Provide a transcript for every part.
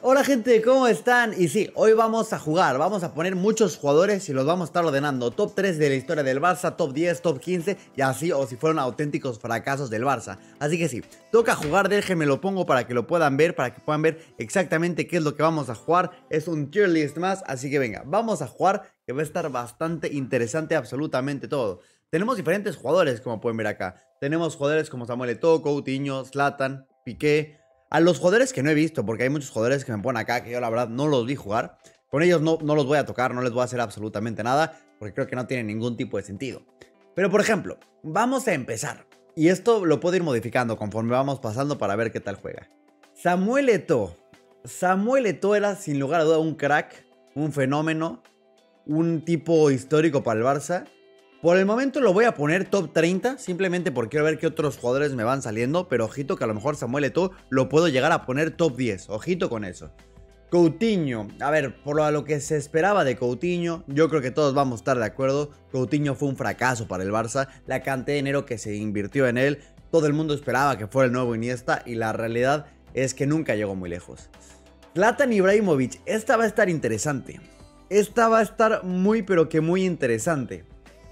Hola gente, ¿cómo están? Y sí, hoy vamos a jugar, vamos a poner muchos jugadores y los vamos a estar ordenando. Top 3 de la historia del Barça, top 10, top 15 y así, o si fueron auténticos fracasos del Barça. Así que sí, toca jugar, déjenme lo pongo para que lo puedan ver, para que puedan ver exactamente qué es lo que vamos a jugar. Es un tier list más, así que venga, vamos a jugar, que va a estar bastante interesante absolutamente todo. Tenemos diferentes jugadores, como pueden ver acá. Tenemos jugadores como Samuel Eto'o, Coutinho, Zlatan, Piqué. A los jugadores que no he visto, porque hay muchos jugadores que me ponen acá que yo la verdad no los vi jugar. Con ellos no los voy a tocar, no les voy a hacer absolutamente nada, porque creo que no tiene ningún tipo de sentido. Pero por ejemplo, vamos a empezar. Y esto lo puedo ir modificando conforme vamos pasando para ver qué tal juega. Samuel Eto'o. Samuel Eto'o era sin lugar a duda un crack, un fenómeno, un tipo histórico para el Barça. Por el momento lo voy a poner top 30, simplemente porque quiero ver qué otros jugadores me van saliendo, pero ojito que a lo mejor Samuel Eto'o lo puedo llegar a poner top 10, ojito con eso. Coutinho, a ver, por lo que se esperaba de Coutinho, yo creo que todos vamos a estar de acuerdo, Coutinho fue un fracaso para el Barça, la cantidad de dinero que se invirtió en él, todo el mundo esperaba que fuera el nuevo Iniesta y la realidad es que nunca llegó muy lejos. Zlatan Ibrahimovic, esta va a estar interesante, esta va a estar muy pero que muy interesante.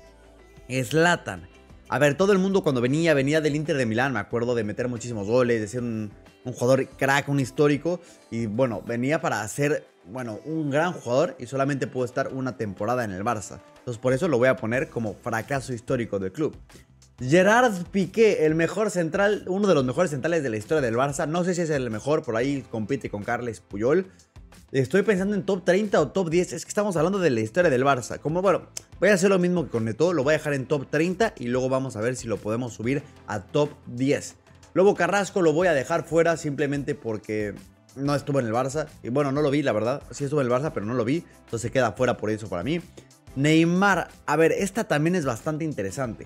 Zlatan. A ver, todo el mundo cuando venía del Inter de Milán, me acuerdo de meter muchísimos goles, de ser un jugador crack, un histórico. Y bueno, venía para ser, un gran jugador y solamente pudo estar una temporada en el Barça. Entonces por eso lo voy a poner como fracaso histórico del club. Gerard Piqué, el mejor central, uno de los mejores centrales de la historia del Barça. No sé si es el mejor, por ahí compite con Carles Puyol. Estoy pensando en top 30 o top 10, es que estamos hablando de la historia del Barça. Como voy a hacer lo mismo que con Eto'o, lo voy a dejar en top 30 y luego vamos a ver si lo podemos subir a top 10. Lobo Carrasco lo voy a dejar fuera simplemente porque no estuvo en el Barça. Y bueno, no lo vi, la verdad. Sí estuvo en el Barça, pero no lo vi. Entonces queda fuera por eso para mí. Neymar, a ver, esta también es bastante interesante.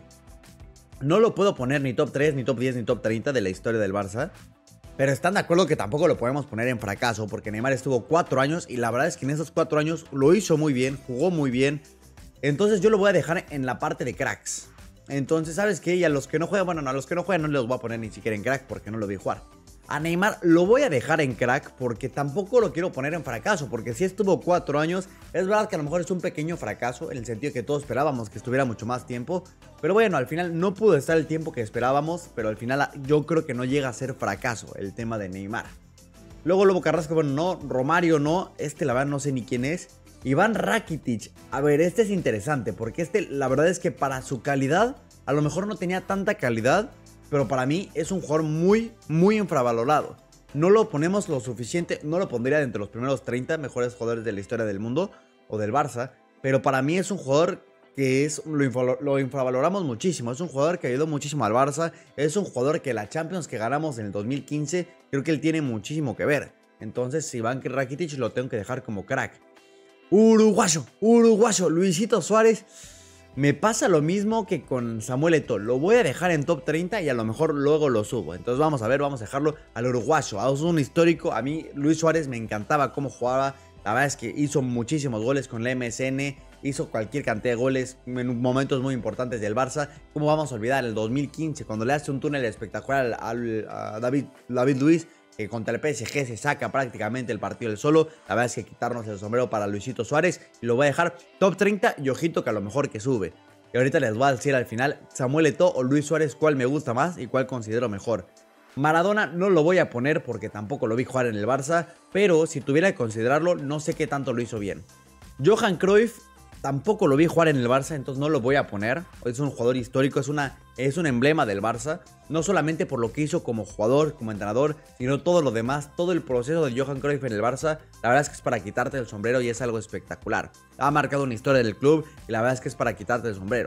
No lo puedo poner ni top 3, ni top 10, ni top 30 de la historia del Barça. Pero están de acuerdo que tampoco lo podemos poner en fracaso, porque Neymar estuvo 4 años y la verdad es que en esos 4 años lo hizo muy bien, jugó muy bien. Entonces yo lo voy a dejar en la parte de cracks. Entonces, ¿sabes qué? Y a los que no juegan, a los que no juegan no les voy a poner ni siquiera en crack porque no lo vi jugar. A Neymar lo voy a dejar en crack porque tampoco lo quiero poner en fracaso, porque si estuvo 4 años, es verdad que a lo mejor es un pequeño fracaso, en el sentido que todos esperábamos que estuviera mucho más tiempo, pero bueno, al final no pudo estar el tiempo que esperábamos, pero al final yo creo que no llega a ser fracaso el tema de Neymar. Luego Lobo Carrasco, no, Romario no, la verdad no sé ni quién es. Iván Rakitic, a ver, este es interesante, porque la verdad es que para su calidad, a lo mejor no tenía tanta calidad, pero para mí es un jugador muy, muy infravalorado. No lo ponemos lo suficiente, no lo pondría entre los primeros 30 mejores jugadores de la historia del mundo o del Barça, pero para mí es un jugador que lo infravaloramos muchísimo. Es un jugador que ayudó muchísimo al Barça, es un jugador que la Champions que ganamos en el 2015, creo que él tiene muchísimo que ver. Entonces Iván Rakitic lo tengo que dejar como crack. Uruguayo, Luisito Suárez. Me pasa lo mismo que con Samuel Eto'o. Lo voy a dejar en top 30 y a lo mejor luego lo subo. Entonces vamos a ver, vamos a dejarlo al uruguayo. Es un histórico. A mí Luis Suárez me encantaba cómo jugaba. La verdad es que hizo muchísimos goles con la MSN. Hizo cualquier cantidad de goles en momentos muy importantes del Barça. ¿Cómo vamos a olvidar el 2015 cuando le hace un túnel espectacular a David Luiz? Que contra el PSG se saca prácticamente el partido del solo. La verdad es que quitarnos el sombrero para Luisito Suárez. Y lo voy a dejar top 30 y ojito que a lo mejor que sube. Y ahorita les voy a decir al final Samuel Eto'o o Luis Suárez cuál me gusta más y cuál considero mejor. Maradona no lo voy a poner porque tampoco lo vi jugar en el Barça. Pero si tuviera que considerarlo, no sé qué tanto lo hizo bien. Johan Cruyff tampoco lo vi jugar en el Barça, entonces no lo voy a poner. Es un jugador histórico, es un emblema del Barça. No solamente por lo que hizo como jugador, como entrenador, sino todo lo demás, todo el proceso de Johan Cruyff en el Barça. La verdad es que es para quitarte el sombrero y es algo espectacular. Ha marcado una historia del club y la verdad es que es para quitarte el sombrero.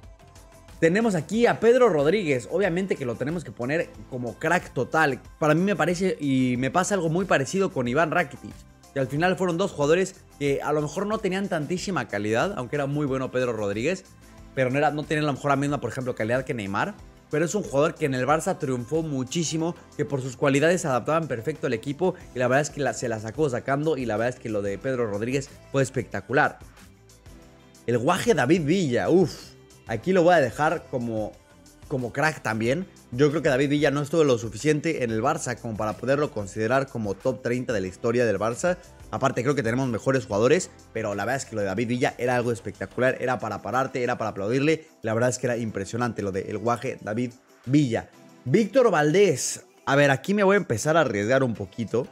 Tenemos aquí a Pedro Rodríguez, obviamente que lo tenemos que poner como crack total. Para mí me parece y me pasa algo muy parecido con Iván Rakitic. Que al final fueron dos jugadores que a lo mejor no tenían tantísima calidad, aunque era muy bueno Pedro Rodríguez, pero no tenían a lo mejor la misma, por ejemplo, calidad que Neymar. Pero es un jugador que en el Barça triunfó muchísimo, que por sus cualidades se adaptaban perfecto al equipo y la verdad es que se la sacó sacando y la verdad es que lo de Pedro Rodríguez fue espectacular. El guaje David Villa, aquí lo voy a dejar como como crack también. Yo creo que David Villa no estuvo lo suficiente en el Barça como para poderlo considerar como top 30 de la historia del Barça. Aparte creo que tenemos mejores jugadores, pero la verdad es que lo de David Villa era algo espectacular, era para pararte, era para aplaudirle. La verdad es que era impresionante lo del guaje David Villa. Víctor Valdés. A ver, aquí me voy a empezar a arriesgar un poquito.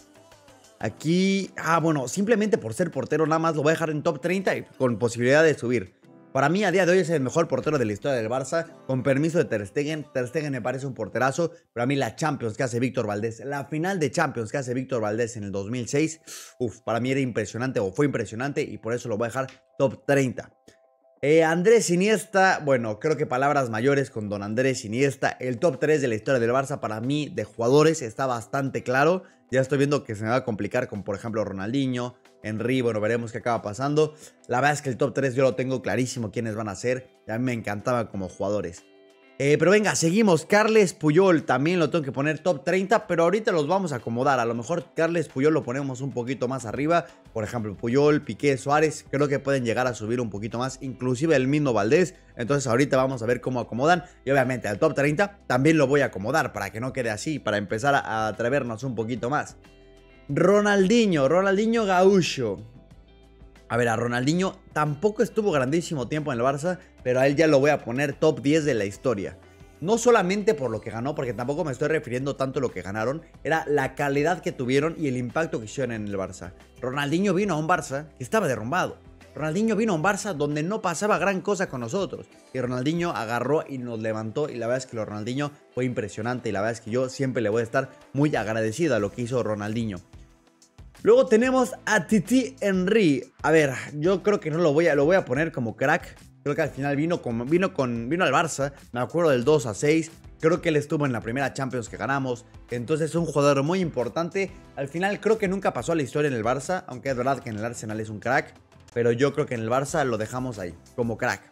Aquí, bueno, simplemente por ser portero nada más lo voy a dejar en top 30 y con posibilidad de subir. Para mí a día de hoy es el mejor portero de la historia del Barça, con permiso de Ter Stegen. Ter Stegen me parece un porterazo, pero a mí la Champions que hace Víctor Valdés, la final de Champions que hace Víctor Valdés en el 2006, para mí era impresionante o fue impresionante y por eso lo voy a dejar top 30. Andrés Iniesta, bueno, creo que palabras mayores con don Andrés Iniesta. El top 3 de la historia del Barça para mí de jugadores está bastante claro. Ya estoy viendo que se me va a complicar con, por ejemplo, Ronaldinho, Henry, bueno, veremos qué acaba pasando. La verdad es que el top 3 yo lo tengo clarísimo quiénes van a ser. Y a mí me encantaban como jugadores. Pero venga, seguimos. Carles Puyol también lo tengo que poner top 30, pero ahorita los vamos a acomodar. A lo mejor Carles Puyol lo ponemos un poquito más arriba. Por ejemplo, Puyol, Piqué, Suárez, creo que pueden llegar a subir un poquito más. Inclusive el mismo Valdés. Entonces ahorita vamos a ver cómo acomodan. Y obviamente al top 30 también lo voy a acomodar para que no quede así, para empezar a atrevernos un poquito más. Ronaldinho Gaúcho. A ver, a Ronaldinho tampoco estuvo grandísimo tiempo en el Barça, pero a él ya lo voy a poner top 10 de la historia. No solamente por lo que ganó, porque tampoco me estoy refiriendo tanto a lo que ganaron, era la calidad que tuvieron y el impacto que hicieron en el Barça. Ronaldinho vino a un Barça que estaba derrumbado. Ronaldinho vino a un Barça donde no pasaba gran cosa con nosotros. Y Ronaldinho agarró y nos levantó. Y la verdad es que lo de Ronaldinho fue impresionante. Y la verdad es que yo siempre le voy a estar muy agradecido a lo que hizo Ronaldinho. Luego tenemos a Titi Henry. A ver, yo creo que no lo voy a poner como crack. Creo que al final vino al Barça. Me acuerdo del 2-6. Creo que él estuvo en la primera Champions que ganamos. Entonces es un jugador muy importante. Al final creo que nunca pasó a la historia en el Barça. Aunque es verdad que en el Arsenal es un crack. Pero yo creo que en el Barça lo dejamos ahí, como crack.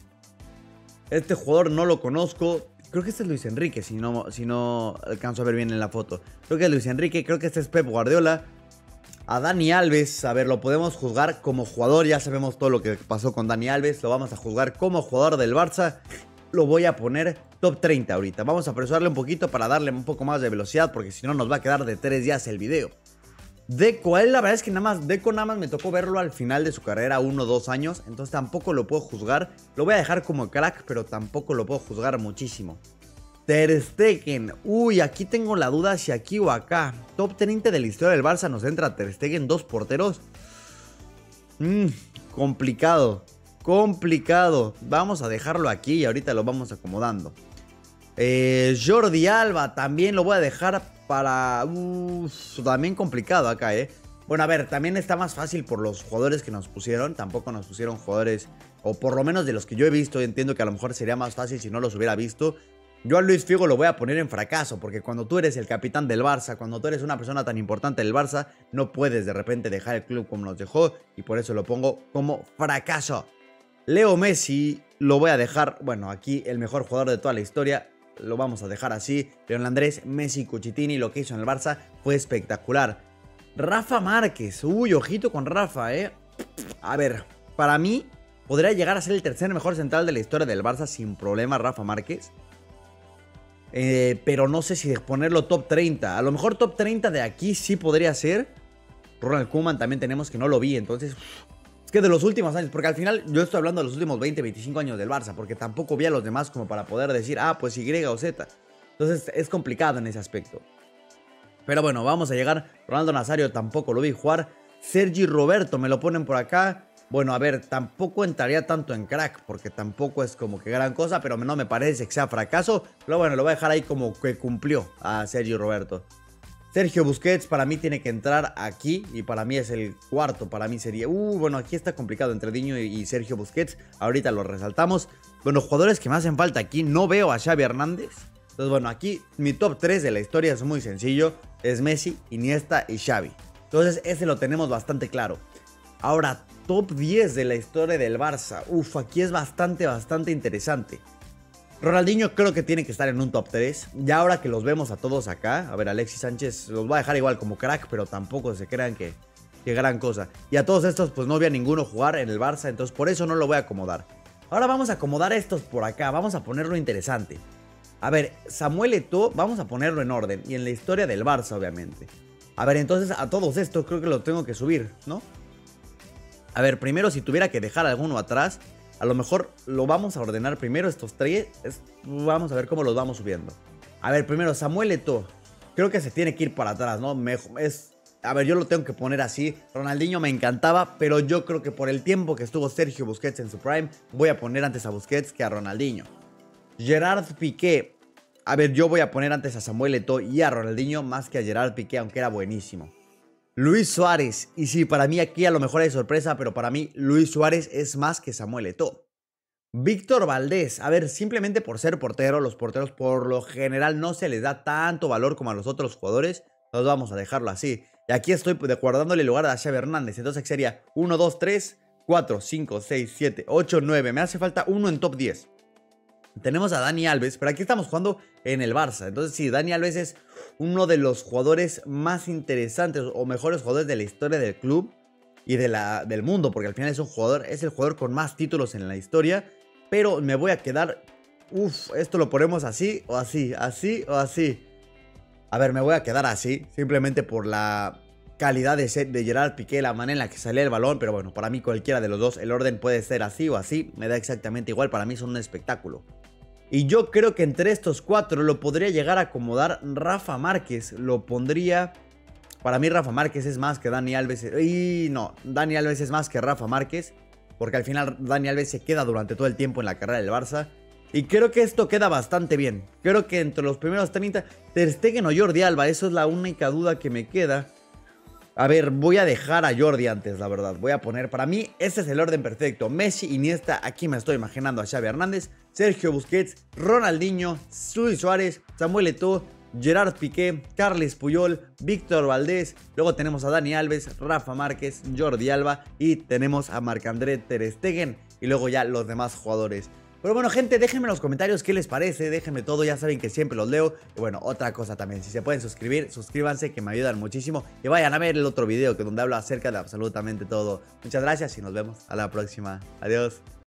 Este jugador no lo conozco. Creo que este es Luis Enrique, si no alcanzo a ver bien en la foto. Creo que es Luis Enrique, creo que este es Pep Guardiola. A Dani Alves, a ver, lo podemos juzgar como jugador. Ya sabemos todo lo que pasó con Dani Alves. Lo vamos a juzgar como jugador del Barça. Lo voy a poner top 30 ahorita. Vamos a apresurarle un poquito para darle un poco más de velocidad, porque si no nos va a quedar de 3 días el video. Deco, a él la verdad es que Deco nada más me tocó verlo al final de su carrera, 1 o 2 años. Entonces tampoco lo puedo juzgar. Lo voy a dejar como crack, pero tampoco lo puedo juzgar muchísimo. Ter Stegen. Uy, aquí tengo la duda si aquí o acá. Top 30 de la historia del Barça nos entra Ter Stegen, 2 porteros. Complicado. Vamos a dejarlo aquí y ahorita lo vamos acomodando. Jordi Alba también lo voy a dejar para... también complicado acá, Bueno, a ver, también está más fácil por los jugadores que nos pusieron. Tampoco nos pusieron jugadores, o por lo menos de los que yo he visto. Entiendo que a lo mejor sería más fácil si no los hubiera visto. Yo a Luis Figo lo voy a poner en fracaso, porque cuando tú eres el capitán del Barça, cuando tú eres una persona tan importante del Barça, no puedes de repente dejar el club como nos dejó, y por eso lo pongo como fracaso. Leo Messi lo voy a dejar, bueno, aquí el mejor jugador de toda la historia, lo vamos a dejar así. Lionel Andrés Messi Cuchitini, lo que hizo en el Barça fue espectacular. Rafa Márquez, ojito con Rafa, A ver, para mí podría llegar a ser el tercer mejor central de la historia del Barça sin problema Rafa Márquez. Pero no sé si ponerlo top 30. A lo mejor top 30 de aquí sí podría ser. Ronald Koeman también tenemos que no lo vi. Entonces, es que de los últimos años, porque al final yo estoy hablando de los últimos 20, 25 años del Barça, porque tampoco vi a los demás como para poder decir, pues Y o Z. Entonces es complicado en ese aspecto. Pero bueno, vamos a llegar. Ronaldo Nazario tampoco lo vi jugar. Sergi Roberto me lo ponen por acá. Bueno, a ver, tampoco entraría tanto en crack, porque tampoco es como que gran cosa, pero no me parece que sea fracaso. Pero bueno, lo voy a dejar ahí como que cumplió a Sergio Roberto. Sergio Busquets para mí tiene que entrar aquí, y para mí es el cuarto, para mí sería... bueno, aquí está complicado entre Diño y Sergio Busquets, ahorita lo resaltamos. Bueno, jugadores que me hacen falta aquí, no veo a Xavi Hernández. Entonces bueno, aquí mi top 3 de la historia es muy sencillo, es Messi, Iniesta y Xavi. Entonces ese lo tenemos bastante claro. Ahora, top 10 de la historia del Barça. Aquí es bastante interesante. Ronaldinho creo que tiene que estar en un top 3. Ya ahora que los vemos a todos acá. A ver, Alexis Sánchez los voy a dejar igual como crack, pero tampoco se crean que gran cosa. Y a todos estos pues no vi a ninguno jugar en el Barça, entonces por eso no lo voy a acomodar. Ahora vamos a acomodar estos por acá, vamos a ponerlo interesante. A ver, Samuel Eto'o, vamos a ponerlo en orden y en la historia del Barça, obviamente. A ver, entonces a todos estos creo que los tengo que subir, ¿no? A ver, primero si tuviera que dejar alguno atrás, a lo mejor lo vamos a ordenar primero estos tres. Vamos a ver cómo los vamos subiendo. A ver, primero Samuel Eto'o. Creo que se tiene que ir para atrás, ¿no? A ver, yo lo tengo que poner así. Ronaldinho me encantaba, pero yo creo que por el tiempo que estuvo Sergio Busquets en su prime, voy a poner antes a Busquets que a Ronaldinho. Gerard Piqué. A ver, yo voy a poner antes a Samuel Eto'o y a Ronaldinho más que a Gerard Piqué, aunque era buenísimo. Luis Suárez. Y sí, para mí aquí a lo mejor hay sorpresa, pero para mí Luis Suárez es más que Samuel Eto'o. Víctor Valdés. A ver, simplemente por ser portero, los porteros por lo general no se les da tanto valor como a los otros jugadores. Nos vamos a dejarlo así. Y aquí estoy guardándole el lugar a Xavi Hernández. Entonces sería 1, 2, 3, 4, 5, 6, 7, 8, 9. Me hace falta uno en top 10. Tenemos a Dani Alves, pero aquí estamos jugando en el Barça. Entonces sí, Dani Alves es uno de los jugadores más interesantes o mejores jugadores de la historia del club y del mundo, porque al final es el jugador con más títulos en la historia. Pero me voy a quedar, esto lo ponemos así o así, así o así. A ver, me voy a quedar así, simplemente por la calidad de set de Gerard Piqué, la manera en la que salía el balón. Pero bueno, para mí cualquiera de los dos, el orden puede ser así o así, me da exactamente igual, para mí son un espectáculo. Y yo creo que entre estos cuatro lo podría llegar a acomodar Rafa Márquez. Lo pondría... Para mí Rafa Márquez es más que Dani Alves. Y no, Dani Alves es más que Rafa Márquez. Porque al final Dani Alves se queda durante todo el tiempo en la carrera del Barça. Y creo que esto queda bastante bien. Creo que entre los primeros 30... Ter Stegen o Jordi Alba, eso es la única duda que me queda. A ver, voy a dejar a Jordi antes, la verdad. Voy a poner, para mí, ese es el orden perfecto. Messi, Iniesta, aquí me estoy imaginando a Xavi Hernández, Sergio Busquets, Ronaldinho, Luis Suárez, Samuel Eto'o, Gerard Piqué, Carles Puyol, Víctor Valdés. Luego tenemos a Dani Alves, Rafa Márquez, Jordi Alba y tenemos a Marc-André Ter Stegen. Y luego ya los demás jugadores. Pero bueno, gente, déjenme en los comentarios qué les parece, déjenme todo, ya saben que siempre los leo. Y bueno, otra cosa también, si se pueden suscribir, suscríbanse, que me ayudan muchísimo. Y vayan a ver el otro video donde hablo acerca de absolutamente todo. Muchas gracias y nos vemos a la próxima. Adiós.